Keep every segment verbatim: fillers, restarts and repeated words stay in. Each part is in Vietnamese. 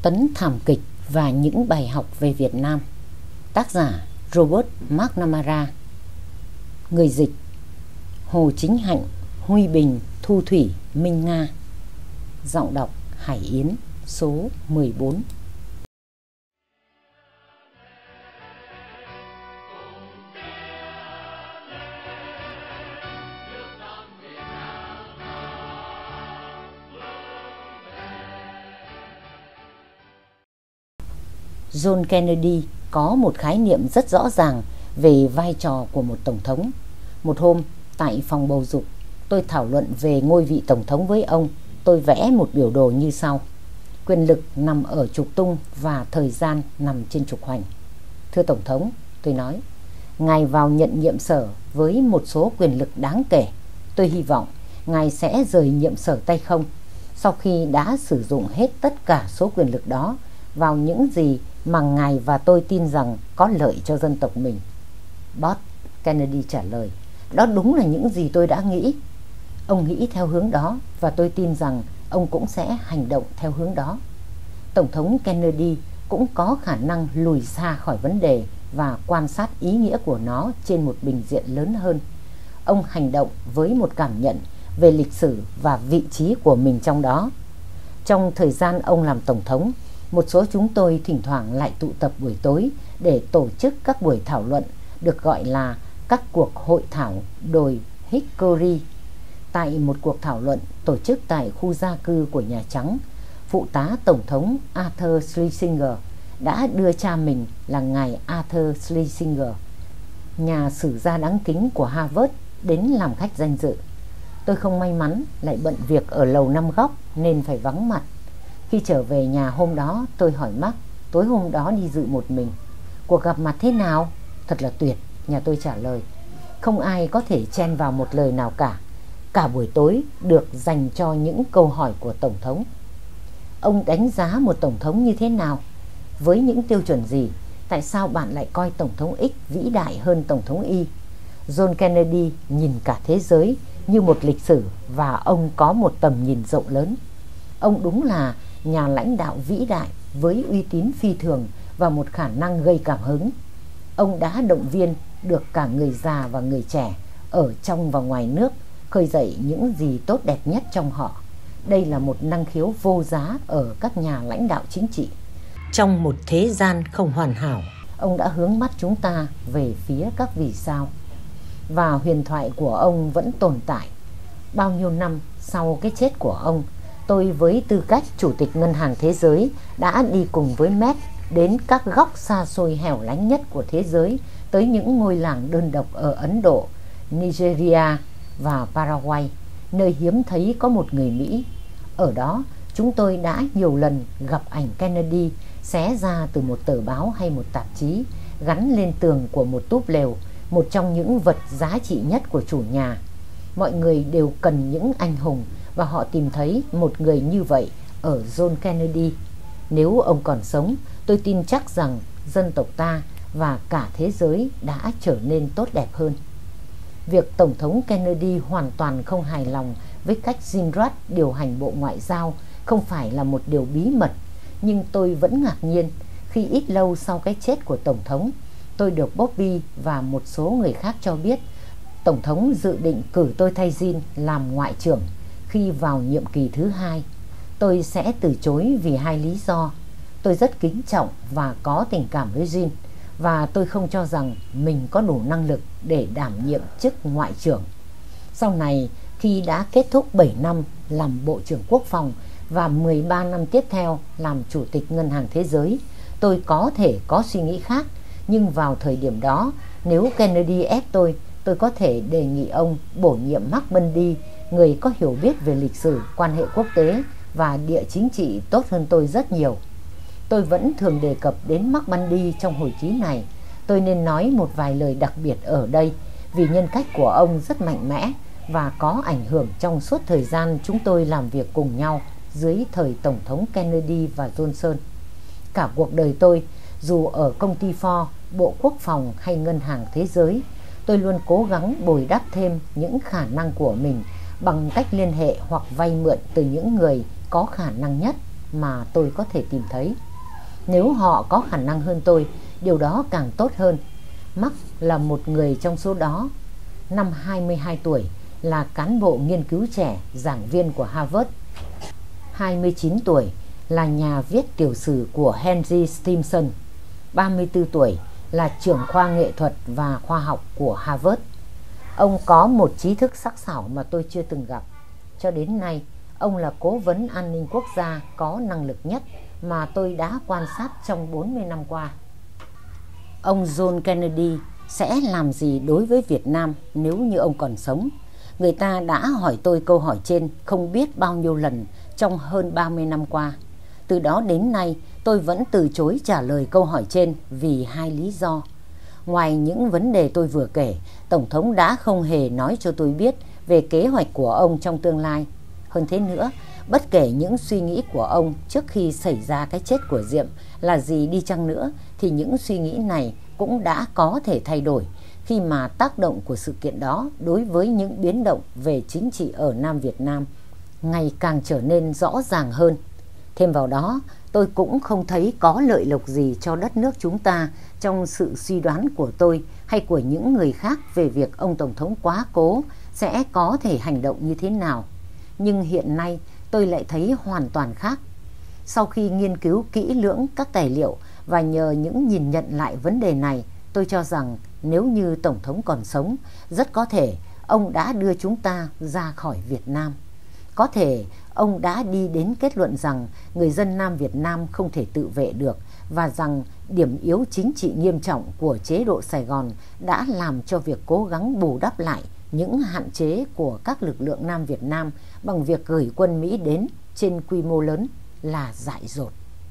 Tấn thảm kịch và những bài học về Việt Nam. Tác giả Robert McNamara. Người dịch Hồ Chính Hạnh, Huy Bình, Thu Thủy, Minh Nga. Giọng đọc Hải Yến. Số mười bốn. John Kennedy có một khái niệm rất rõ ràng về vai trò của một tổng thống. Một hôm, tại phòng bầu dục, tôi thảo luận về ngôi vị tổng thống với ông. Tôi vẽ một biểu đồ như sau. Quyền lực nằm ở trục tung và thời gian nằm trên trục hoành. Thưa Tổng thống, tôi nói, Ngài vào nhận nhiệm sở với một số quyền lực đáng kể. Tôi hy vọng Ngài sẽ rời nhiệm sở tay không sau khi đã sử dụng hết tất cả số quyền lực đó vào những gì mà Ngài và tôi tin rằng có lợi cho dân tộc mình. Bob Kennedy trả lời, đó đúng là những gì tôi đã nghĩ. Ông nghĩ theo hướng đó và tôi tin rằng ông cũng sẽ hành động theo hướng đó. Tổng thống Kennedy cũng có khả năng lùi xa khỏi vấn đề và quan sát ý nghĩa của nó trên một bình diện lớn hơn. Ông hành động với một cảm nhận về lịch sử và vị trí của mình trong đó. Trong thời gian ông làm tổng thống, một số chúng tôi thỉnh thoảng lại tụ tập buổi tối để tổ chức các buổi thảo luận được gọi là các cuộc hội thảo đồi Hickory. Tại một cuộc thảo luận tổ chức tại khu gia cư của Nhà Trắng, phụ tá Tổng thống Arthur Schlesinger đã đưa cha mình là ngài Arthur Schlesinger, nhà sử gia đáng kính của Harvard, đến làm khách danh dự. Tôi không may mắn lại bận việc ở lầu năm góc nên phải vắng mặt. Khi trở về nhà hôm đó, tôi hỏi Mark tối hôm đó đi dự một mình. Cuộc gặp mặt thế nào? Thật là tuyệt, nhà tôi trả lời. Không ai có thể chen vào một lời nào cả. Cả buổi tối được dành cho những câu hỏi của Tổng thống. Ông đánh giá một Tổng thống như thế nào? Với những tiêu chuẩn gì? Tại sao bạn lại coi Tổng thống X vĩ đại hơn Tổng thống Y? John Kennedy nhìn cả thế giới như một lịch sử và ông có một tầm nhìn rộng lớn. Ông đúng là nhà lãnh đạo vĩ đại với uy tín phi thường và một khả năng gây cảm hứng. Ông đã động viên được cả người già và người trẻ ở trong và ngoài nước khơi dậy những gì tốt đẹp nhất trong họ. Đây là một năng khiếu vô giá ở các nhà lãnh đạo chính trị. Trong một thế gian không hoàn hảo, ông đã hướng mắt chúng ta về phía các vì sao. Và huyền thoại của ông vẫn tồn tại. Bao nhiêu năm sau cái chết của ông, tôi với tư cách Chủ tịch Ngân hàng Thế giới đã đi cùng với Met đến các góc xa xôi hẻo lánh nhất của thế giới, tới những ngôi làng đơn độc ở Ấn Độ, Nigeria và Paraguay, nơi hiếm thấy có một người Mỹ. Ở đó, chúng tôi đã nhiều lần gặp ảnh Kennedy xé ra từ một tờ báo hay một tạp chí, gắn lên tường của một túp lều, một trong những vật giá trị nhất của chủ nhà. Mọi người đều cần những anh hùng và họ tìm thấy một người như vậy ở John Kennedy. Nếu ông còn sống, tôi tin chắc rằng dân tộc ta và cả thế giới đã trở nên tốt đẹp hơn. Việc Tổng thống Kennedy hoàn toàn không hài lòng với cách Gingrad điều hành Bộ Ngoại giao không phải là một điều bí mật, nhưng tôi vẫn ngạc nhiên khi ít lâu sau cái chết của Tổng thống, tôi được Bobby và một số người khác cho biết Tổng thống dự định cử tôi thay Jean làm ngoại trưởng khi vào nhiệm kỳ thứ hai. Tôi sẽ từ chối vì hai lý do. Tôi rất kính trọng và có tình cảm với Jean, và tôi không cho rằng mình có đủ năng lực để đảm nhiệm chức ngoại trưởng. Sau này, khi đã kết thúc bảy năm làm Bộ trưởng Quốc phòng và mười ba năm tiếp theo làm Chủ tịch Ngân hàng Thế giới, tôi có thể có suy nghĩ khác. Nhưng vào thời điểm đó, nếu Kennedy ép tôi, tôi có thể đề nghị ông bổ nhiệm Mark Bundy, người có hiểu biết về lịch sử, quan hệ quốc tế và địa chính trị tốt hơn tôi rất nhiều. Tôi vẫn thường đề cập đến Mark Bundy trong hồi ký này. Tôi nên nói một vài lời đặc biệt ở đây vì nhân cách của ông rất mạnh mẽ và có ảnh hưởng trong suốt thời gian chúng tôi làm việc cùng nhau dưới thời Tổng thống Kennedy và Johnson. Cả cuộc đời tôi, dù ở công ty Ford, Bộ Quốc phòng hay Ngân hàng Thế giới, tôi luôn cố gắng bồi đắp thêm những khả năng của mình bằng cách liên hệ hoặc vay mượn từ những người có khả năng nhất mà tôi có thể tìm thấy. Nếu họ có khả năng hơn tôi, điều đó càng tốt hơn. Mark là một người trong số đó. Năm hai mươi hai tuổi, là cán bộ nghiên cứu trẻ, giảng viên của Harvard. hai mươi chín tuổi, là nhà viết tiểu sử của Henry Stimson. ba mươi tư tuổi, là trưởng khoa nghệ thuật và khoa học của Harvard. Ông có một trí thức sắc sảo mà tôi chưa từng gặp. Cho đến nay, ông là cố vấn an ninh quốc gia có năng lực nhất mà tôi đã quan sát trong bốn mươi năm qua. Ông John Kennedy sẽ làm gì đối với Việt Nam nếu như ông còn sống? Người ta đã hỏi tôi câu hỏi trên không biết bao nhiêu lần trong hơn ba mươi năm qua. Từ đó đến nay, tôi vẫn từ chối trả lời câu hỏi trên vì hai lý do. Ngoài những vấn đề tôi vừa kể, Tổng thống đã không hề nói cho tôi biết về kế hoạch của ông trong tương lai. Hơn thế nữa, bất kể những suy nghĩ của ông trước khi xảy ra cái chết của Diệm là gì đi chăng nữa, thì những suy nghĩ này cũng đã có thể thay đổi khi mà tác động của sự kiện đó đối với những biến động về chính trị ở Nam Việt Nam ngày càng trở nên rõ ràng hơn. Thêm vào đó, tôi cũng không thấy có lợi lộc gì cho đất nước chúng ta trong sự suy đoán của tôi hay của những người khác về việc ông Tổng thống quá cố sẽ có thể hành động như thế nào. Nhưng hiện nay tôi lại thấy hoàn toàn khác. Sau khi nghiên cứu kỹ lưỡng các tài liệu và nhờ những nhìn nhận lại vấn đề này, tôi cho rằng nếu như Tổng thống còn sống, rất có thể ông đã đưa chúng ta ra khỏi Việt Nam. Có thể ông đã đi đến kết luận rằng người dân Nam Việt Nam không thể tự vệ được và rằng điểm yếu chính trị nghiêm trọng của chế độ Sài Gòn đã làm cho việc cố gắng bù đắp lại những hạn chế của các lực lượng Nam Việt Nam bằng việc gửi quân Mỹ đến trên quy mô lớn là dại dột.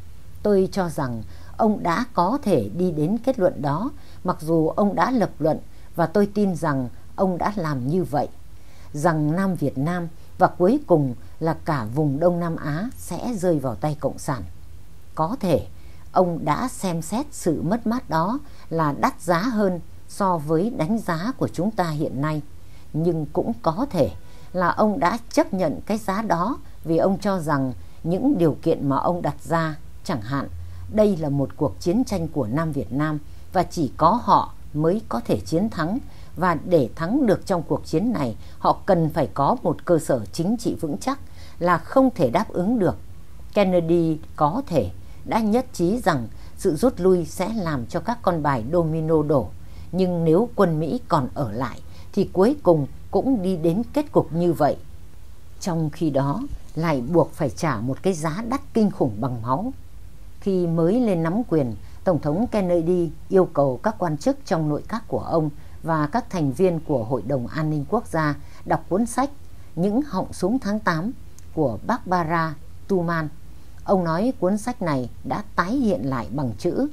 Tôi cho rằng ông đã có thể đi đến kết luận đó mặc dù ông đã lập luận, và tôi tin rằng ông đã làm như vậy, rằng Nam Việt Nam và cuối cùng là cả vùng Đông Nam Á sẽ rơi vào tay Cộng sản. Có thể ông đã xem xét sự mất mát đó là đắt giá hơn so với đánh giá của chúng ta hiện nay, nhưng cũng có thể là ông đã chấp nhận cái giá đó vì ông cho rằng những điều kiện mà ông đặt ra, chẳng hạn đây là một cuộc chiến tranh của Nam Việt Nam và chỉ có họ mới có thể chiến thắng, và để thắng được trong cuộc chiến này họ cần phải có một cơ sở chính trị vững chắc, là không thể đáp ứng được. Kennedy có thể đã nhất trí rằng sự rút lui sẽ làm cho các con bài domino đổ, nhưng nếu quân Mỹ còn ở lại thì cuối cùng cũng đi đến kết cục như vậy. Trong khi đó lại buộc phải trả một cái giá đắt kinh khủng bằng máu. Khi mới lên nắm quyền, Tổng thống Kennedy yêu cầu các quan chức trong nội các của ông và các thành viên của Hội đồng An ninh Quốc gia đọc cuốn sách Những họng súng tháng tám của Barbara Tuchman. Ông nói cuốn sách này đã tái hiện lại bằng chữ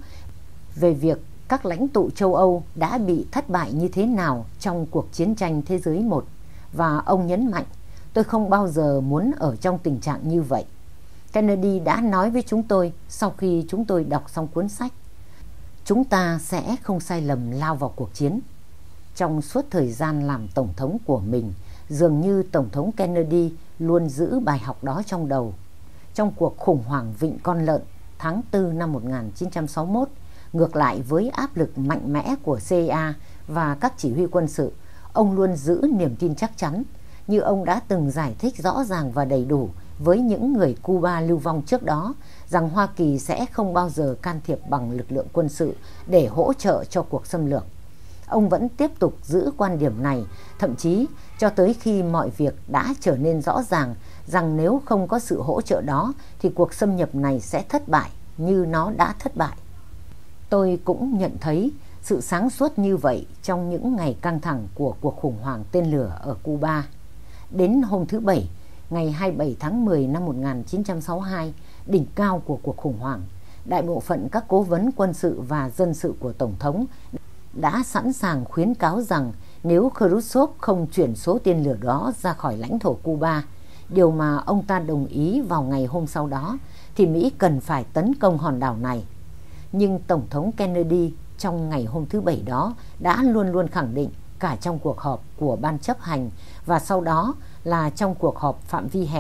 về việc các lãnh tụ châu Âu đã bị thất bại như thế nào trong cuộc chiến tranh thế giới một, và ông nhấn mạnh, tôi không bao giờ muốn ở trong tình trạng như vậy. Kennedy đã nói với chúng tôi sau khi chúng tôi đọc xong cuốn sách, chúng ta sẽ không sai lầm lao vào cuộc chiến. Trong suốt thời gian làm tổng thống của mình, dường như Tổng thống Kennedy luôn giữ bài học đó trong đầu. Trong cuộc khủng hoảng Vịnh Con Lợn tháng tư năm một nghìn chín trăm sáu mươi mốt, ngược lại với áp lực mạnh mẽ của C I A và các chỉ huy quân sự, ông luôn giữ niềm tin chắc chắn, như ông đã từng giải thích rõ ràng và đầy đủ với những người Cuba lưu vong trước đó, rằng Hoa Kỳ sẽ không bao giờ can thiệp bằng lực lượng quân sự để hỗ trợ cho cuộc xâm lược. Ông vẫn tiếp tục giữ quan điểm này, thậm chí cho tới khi mọi việc đã trở nên rõ ràng rằng nếu không có sự hỗ trợ đó thì cuộc xâm nhập này sẽ thất bại như nó đã thất bại. Tôi cũng nhận thấy sự sáng suốt như vậy trong những ngày căng thẳng của cuộc khủng hoảng tên lửa ở Cuba. Đến hôm thứ Bảy, ngày hai mươi bảy tháng mười năm một nghìn chín trăm sáu mươi hai, đỉnh cao của cuộc khủng hoảng, đại bộ phận các cố vấn quân sự và dân sự của Tổng thống đã sẵn sàng khuyến cáo rằng nếu Khrushchev không chuyển số tên lửa đó ra khỏi lãnh thổ Cuba, điều mà ông ta đồng ý vào ngày hôm sau đó, thì Mỹ cần phải tấn công hòn đảo này. Nhưng Tổng thống Kennedy trong ngày hôm thứ Bảy đó đã luôn luôn khẳng định, cả trong cuộc họp của ban chấp hành và sau đó là trong cuộc họp phạm vi hẹp,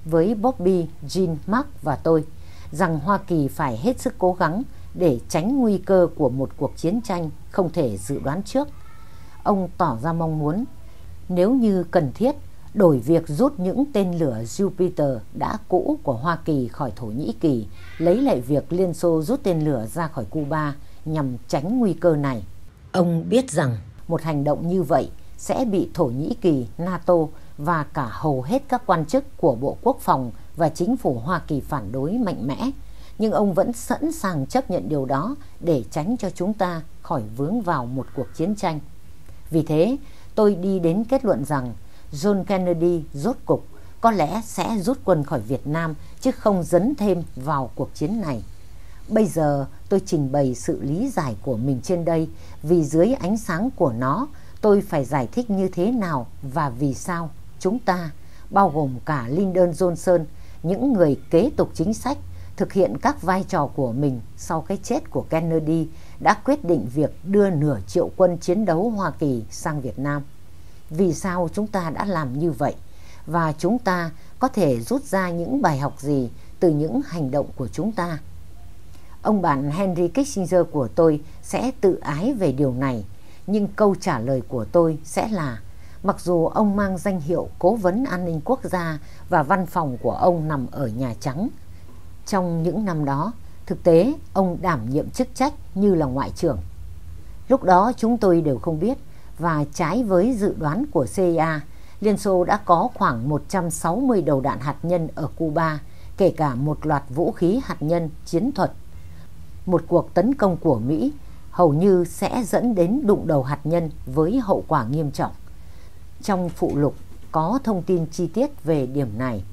với Bobby, Jean, Mark và tôi rằng Hoa Kỳ phải hết sức cố gắng để tránh nguy cơ của một cuộc chiến tranh không thể dự đoán trước. Ông tỏ ra mong muốn, nếu như cần thiết, đổi việc rút những tên lửa Jupiter đã cũ của Hoa Kỳ khỏi Thổ Nhĩ Kỳ, lấy lại việc Liên Xô rút tên lửa ra khỏi Cuba nhằm tránh nguy cơ này. Ông biết rằng một hành động như vậy sẽ bị Thổ Nhĩ Kỳ, NATO và cả hầu hết các quan chức của Bộ Quốc phòng và chính phủ Hoa Kỳ phản đối mạnh mẽ, nhưng ông vẫn sẵn sàng chấp nhận điều đó để tránh cho chúng ta khỏi vướng vào một cuộc chiến tranh. Vì thế, tôi đi đến kết luận rằng John Kennedy rốt cục có lẽ sẽ rút quân khỏi Việt Nam chứ không dấn thêm vào cuộc chiến này. Bây giờ tôi trình bày sự lý giải của mình trên đây vì dưới ánh sáng của nó tôi phải giải thích như thế nào và vì sao chúng ta, bao gồm cả Lyndon Johnson, những người kế tục chính sách, thực hiện các vai trò của mình sau cái chết của Kennedy, đã quyết định việc đưa nửa triệu quân chiến đấu Hoa Kỳ sang Việt Nam. Vì sao chúng ta đã làm như vậy? Và chúng ta có thể rút ra những bài học gì từ những hành động của chúng ta? Ông bạn Henry Kissinger của tôi sẽ tự ái về điều này, nhưng câu trả lời của tôi sẽ là mặc dù ông mang danh hiệu Cố vấn An ninh Quốc gia và văn phòng của ông nằm ở Nhà Trắng, trong những năm đó, thực tế ông đảm nhiệm chức trách như là Ngoại trưởng. Lúc đó chúng tôi đều không biết, và trái với dự đoán của C I A, Liên Xô đã có khoảng một trăm sáu mươi đầu đạn hạt nhân ở Cuba, kể cả một loạt vũ khí hạt nhân chiến thuật. Một cuộc tấn công của Mỹ hầu như sẽ dẫn đến đụng đầu hạt nhân với hậu quả nghiêm trọng. Trong phụ lục có thông tin chi tiết về điểm này.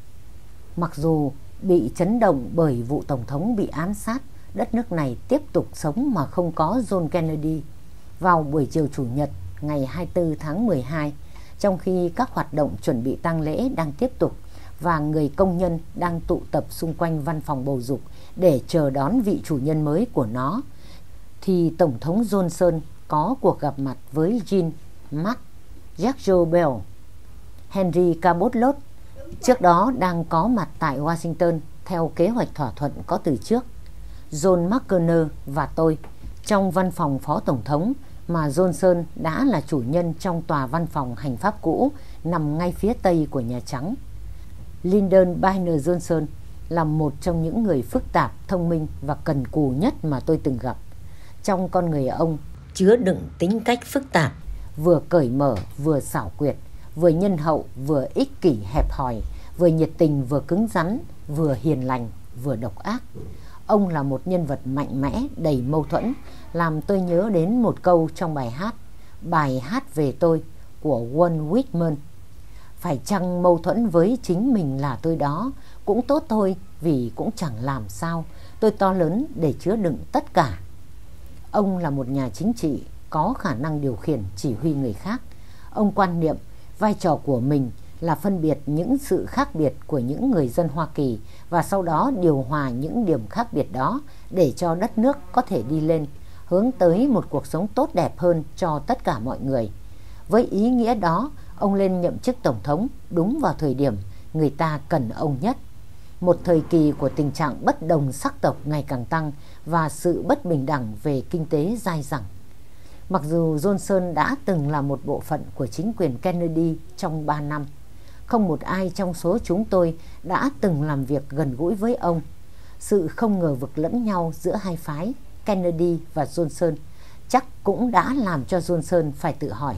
Mặc dù bị chấn động bởi vụ Tổng thống bị ám sát, đất nước này tiếp tục sống mà không có John Kennedy. Vào buổi chiều Chủ nhật ngày hai mươi tư tháng mười hai, trong khi các hoạt động chuẩn bị tang lễ đang tiếp tục và người công nhân đang tụ tập xung quanh văn phòng bầu dục để chờ đón vị chủ nhân mới của nó, thì Tổng thống Johnson có cuộc gặp mặt với Jean, Mark, George Bell, Henry Cabot Lodge, trước đó đang có mặt tại Washington theo kế hoạch thỏa thuận có từ trước, John McConnell và tôi, trong văn phòng Phó Tổng thống mà Johnson đã là chủ nhân trong tòa văn phòng hành pháp cũ nằm ngay phía tây của Nhà Trắng. Lyndon Baines Johnson là một trong những người phức tạp, thông minh và cần cù nhất mà tôi từng gặp. Trong con người ông chứa đựng tính cách phức tạp, vừa cởi mở vừa xảo quyệt, vừa nhân hậu vừa ích kỷ hẹp hòi, vừa nhiệt tình vừa cứng rắn, vừa hiền lành vừa độc ác. Ông là một nhân vật mạnh mẽ, đầy mâu thuẫn, làm tôi nhớ đến một câu trong bài hát Bài hát về tôi của Walt Whitman. Phải chăng mâu thuẫn với chính mình là tôi đó cũng tốt thôi, vì cũng chẳng làm sao, tôi to lớn để chứa đựng tất cả. Ông là một nhà chính trị có khả năng điều khiển, chỉ huy người khác. Ông quan niệm vai trò của mình là phân biệt những sự khác biệt của những người dân Hoa Kỳ và sau đó điều hòa những điểm khác biệt đó để cho đất nước có thể đi lên, hướng tới một cuộc sống tốt đẹp hơn cho tất cả mọi người. Với ý nghĩa đó, ông lên nhậm chức Tổng thống đúng vào thời điểm người ta cần ông nhất. Một thời kỳ của tình trạng bất đồng sắc tộc ngày càng tăng và sự bất bình đẳng về kinh tế dai dẳng. Mặc dù Johnson đã từng là một bộ phận của chính quyền Kennedy trong ba năm, không một ai trong số chúng tôi đã từng làm việc gần gũi với ông. Sự không ngờ vực lẫn nhau giữa hai phái, Kennedy và Johnson, chắc cũng đã làm cho Johnson phải tự hỏi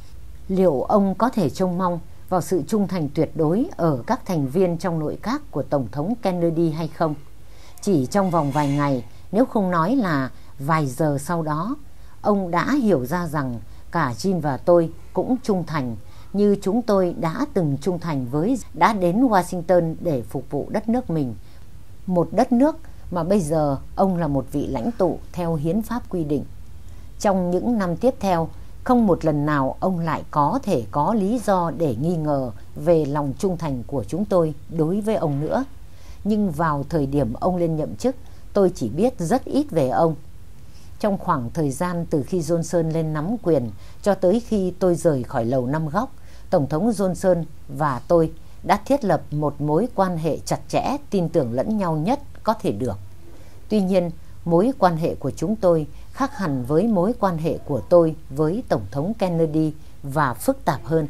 liệu ông có thể trông mong vào sự trung thành tuyệt đối ở các thành viên trong nội các của Tổng thống Kennedy hay không. Chỉ trong vòng vài ngày, nếu không nói là vài giờ sau đó, ông đã hiểu ra rằng cả Jean và tôi cũng trung thành như chúng tôi đã từng trung thành với đã đến Washington để phục vụ đất nước mình. Một đất nước mà bây giờ ông là một vị lãnh tụ theo hiến pháp quy định. Trong những năm tiếp theo, không một lần nào ông lại có thể có lý do để nghi ngờ về lòng trung thành của chúng tôi đối với ông nữa. Nhưng vào thời điểm ông lên nhậm chức, tôi chỉ biết rất ít về ông. Trong khoảng thời gian từ khi Johnson lên nắm quyền cho tới khi tôi rời khỏi Lầu Năm Góc, Tổng thống Johnson và tôi đã thiết lập một mối quan hệ chặt chẽ, tin tưởng lẫn nhau nhất có thể được. Tuy nhiên, mối quan hệ của chúng tôi khác hẳn với mối quan hệ của tôi với Tổng thống Kennedy và phức tạp hơn.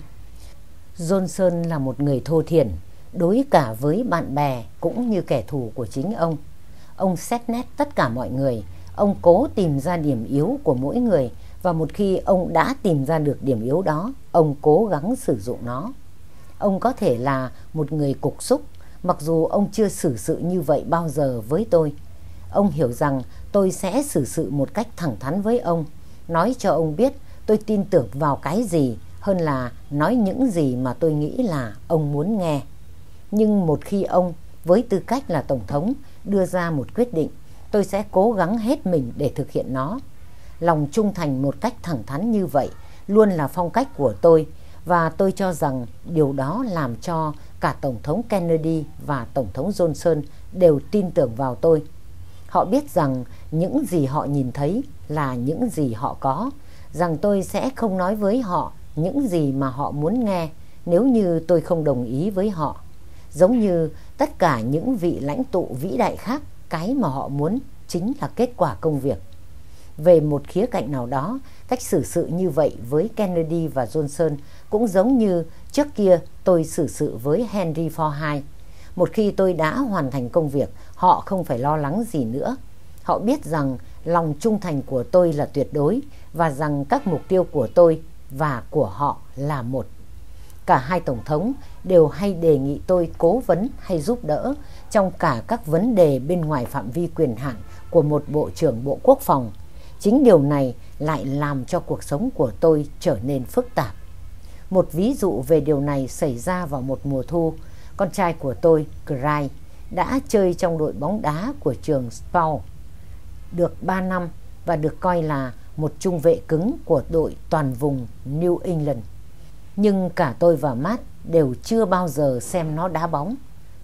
Johnson là một người thô thiển, đối cả với bạn bè cũng như kẻ thù của chính ông. Ông xét nét tất cả mọi người, ông cố tìm ra điểm yếu của mỗi người, và một khi ông đã tìm ra được điểm yếu đó, ông cố gắng sử dụng nó. Ông có thể là một người cục súc, mặc dù ông chưa xử sự như vậy bao giờ với tôi. Ông hiểu rằng tôi sẽ xử sự một cách thẳng thắn với ông, nói cho ông biết tôi tin tưởng vào cái gì hơn là nói những gì mà tôi nghĩ là ông muốn nghe. Nhưng một khi ông, với tư cách là Tổng thống, đưa ra một quyết định, tôi sẽ cố gắng hết mình để thực hiện nó. Lòng trung thành một cách thẳng thắn như vậy luôn là phong cách của tôi, và tôi cho rằng điều đó làm cho cả Tổng thống Kennedy và Tổng thống Johnson đều tin tưởng vào tôi. Họ biết rằng những gì họ nhìn thấy là những gì họ có, rằng tôi sẽ không nói với họ những gì mà họ muốn nghe nếu như tôi không đồng ý với họ. Giống như tất cả những vị lãnh tụ vĩ đại khác, cái mà họ muốn chính là kết quả công việc. Về một khía cạnh nào đó, cách xử sự như vậy với Kennedy và Johnson cũng giống như trước kia tôi xử sự với Henry Ford hai. Một khi tôi đã hoàn thành công việc, họ không phải lo lắng gì nữa. Họ biết rằng lòng trung thành của tôi là tuyệt đối, và rằng các mục tiêu của tôi và của họ là một. Cả hai tổng thống đều hay đề nghị tôi cố vấn hay giúp đỡ trong cả các vấn đề bên ngoài phạm vi quyền hạn của một Bộ trưởng Bộ Quốc phòng. Chính điều này lại làm cho cuộc sống của tôi trở nên phức tạp. Một ví dụ về điều này xảy ra vào một mùa thu. Con trai của tôi, Craig, đã chơi trong đội bóng đá của trường Spawn được ba năm và được coi là một trung vệ cứng của đội toàn vùng New England. Nhưng cả tôi và Matt đều chưa bao giờ xem nó đá bóng.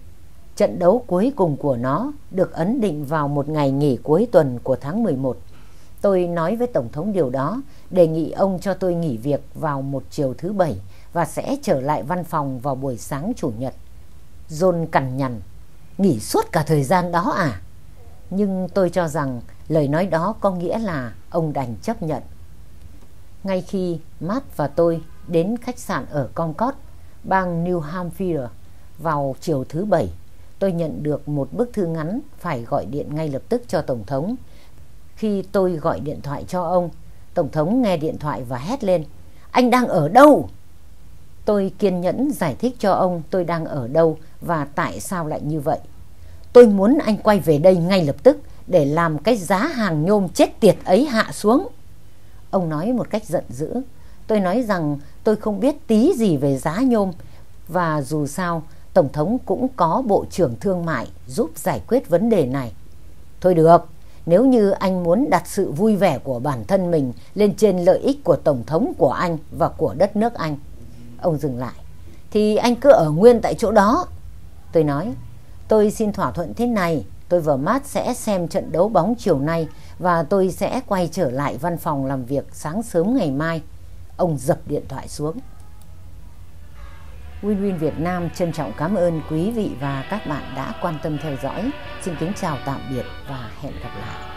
Trận đấu cuối cùng của nó được ấn định vào một ngày nghỉ cuối tuần của tháng mười một. Tôi nói với Tổng thống điều đó, đề nghị ông cho tôi nghỉ việc vào một chiều thứ Bảy và sẽ trở lại văn phòng vào buổi sáng Chủ nhật. John cằn nhằn: nghỉ suốt cả thời gian đó à? Nhưng tôi cho rằng lời nói đó có nghĩa là ông đành chấp nhận. Ngay khi Matt và tôi đến khách sạn ở Concord, bang New Hampshire vào chiều thứ Bảy, tôi nhận được một bức thư ngắn phải gọi điện ngay lập tức cho Tổng thống. Khi tôi gọi điện thoại cho ông, Tổng thống nghe điện thoại và hét lên: anh đang ở đâu? Tôi kiên nhẫn giải thích cho ông tôi đang ở đâu và tại sao lại như vậy. Tôi muốn anh quay về đây ngay lập tức để làm cái giá hàng nhôm chết tiệt ấy hạ xuống. Ông nói một cách giận dữ. Tôi nói rằng tôi không biết tí gì về giá nhôm, và dù sao Tổng thống cũng có Bộ trưởng Thương mại giúp giải quyết vấn đề này. Thôi được, nếu như anh muốn đặt sự vui vẻ của bản thân mình lên trên lợi ích của Tổng thống của anh và của đất nước anh. Ông dừng lại. Thì anh cứ ở nguyên tại chỗ đó. Tôi nói, tôi xin thỏa thuận thế này. Tôi và Matt sẽ xem trận đấu bóng chiều nay và tôi sẽ quay trở lại văn phòng làm việc sáng sớm ngày mai. Ông dập điện thoại xuống. Win Win Việt Nam trân trọng cảm ơn quý vị và các bạn đã quan tâm theo dõi. Xin kính chào tạm biệt và hẹn gặp lại.